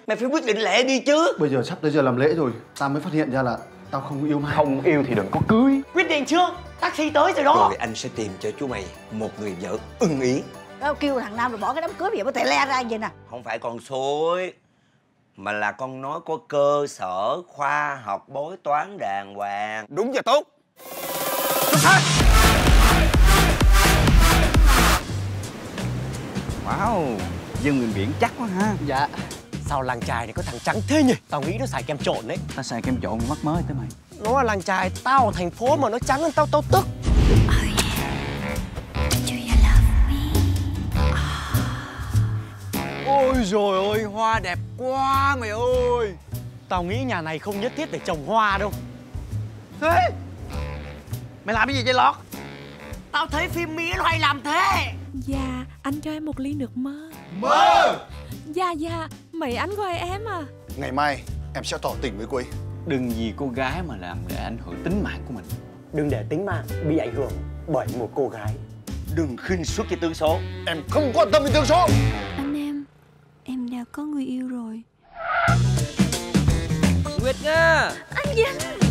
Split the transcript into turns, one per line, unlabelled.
Mày phải quyết định lẹ đi chứ.
Bây giờ sắp tới giờ làm lễ rồi, tao mới phát hiện ra là tao không yêu Mai.
Không yêu thì đừng có cưới.
Quyết định chưa? Taxi tới rồi đó.
Rồi anh sẽ tìm cho chú mày một người vợ ưng ý.
Đâu kêu thằng Nam rồi bỏ cái đám cưới bây giờ có thể le ra vậy nè.
Không phải con xối, mà là con nói có cơ sở khoa học bói toán đàng hoàng.
Đúng và tốt. Wow, dân miền biển chắc quá ha.
Dạ. Sao làng chài này có thằng trắng thế nhỉ? Tao nghĩ nó xài kem trộn đấy.
Ta xài kem trộn mắc mới tới mày.
Nó là làng chài, tao ở thành phố mà nó trắng hơn tao tức.
Ôi trời ơi, hoa đẹp quá mày ơi.
Tao nghĩ nhà này không nhất thiết để trồng hoa đâu.
Thế mày làm cái gì vậy Lọt?
Tao thấy phim Mỹ nó hay làm thế.
Dạ, anh cho em một ly nước mơ.
Mơ!
Dạ, mấy anh gọi em à.
Ngày mai em sẽ tỏ tình với cô ấy.
Đừng vì cô gái mà làm để ảnh hưởng tính mạng của mình.
Đừng để tính mạng bị ảnh hưởng bởi một cô gái.
Đừng khinh suất cái tướng số.
Em không quan tâm đến tương số.
Anh em đã có người yêu rồi.
Nguyệt Nga.
Anh Vinh.